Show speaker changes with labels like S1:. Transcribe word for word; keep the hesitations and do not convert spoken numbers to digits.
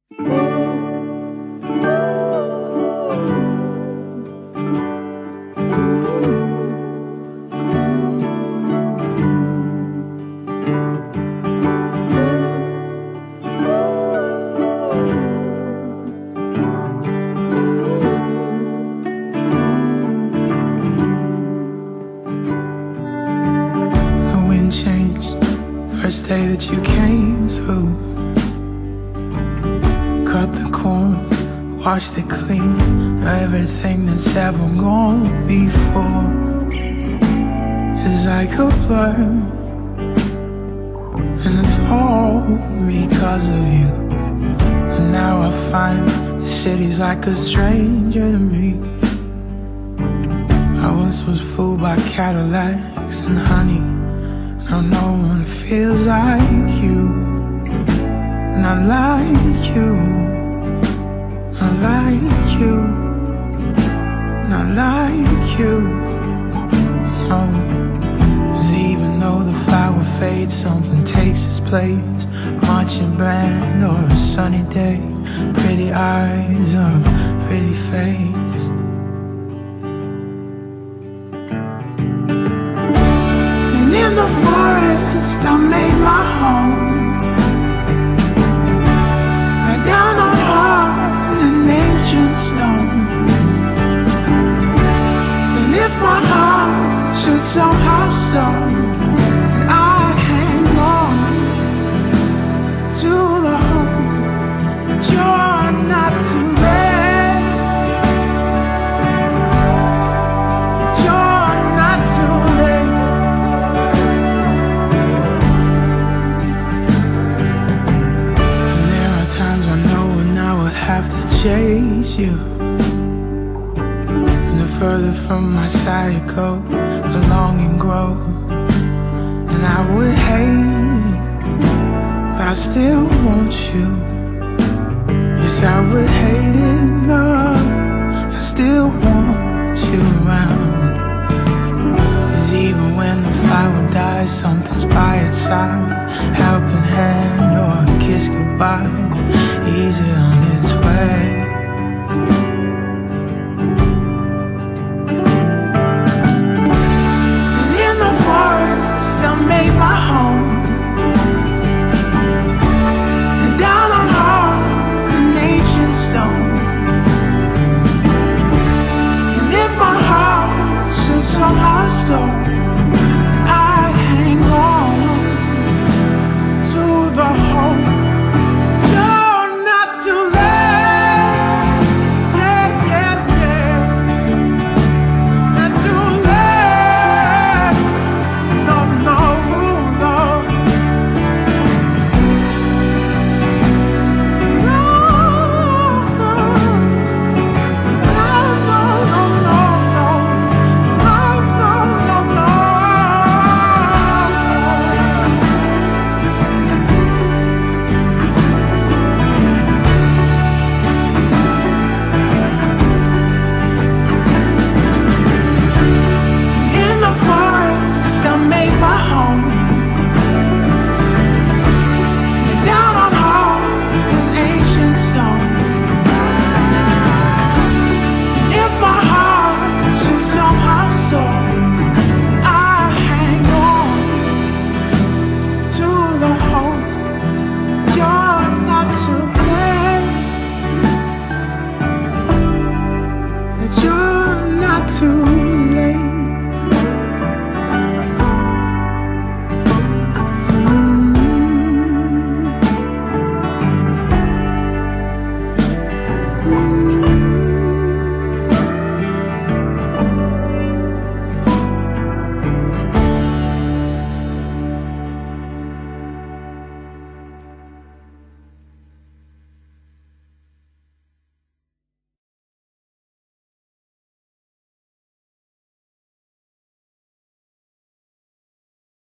S1: First day that you came through, cut the corn, washed it clean. Everything that's ever gone before is like a blur, and it's all because of you. And now I find the city's like a stranger to me. I once was fooled by Cadillacs and honey. Now no one feels like you, and I like you, I like you, and I like you. No, 'cause even though the flower fades, something takes its place. Marching band or a sunny day, pretty eyes or a pretty face. In the forest, I made my home, right down on hard and ancient stone. And if my heart should somehow stop, I'd hang on too long. But you're not too late. Have to chase you, and the further from my side you go, the longing grows. And I would hate it, but I still want you. Yes, I would hate it, love, I still want you around. 'Cause even when the flower dies, something's by its side, helping hand or a kiss goodbye, ease it on its way.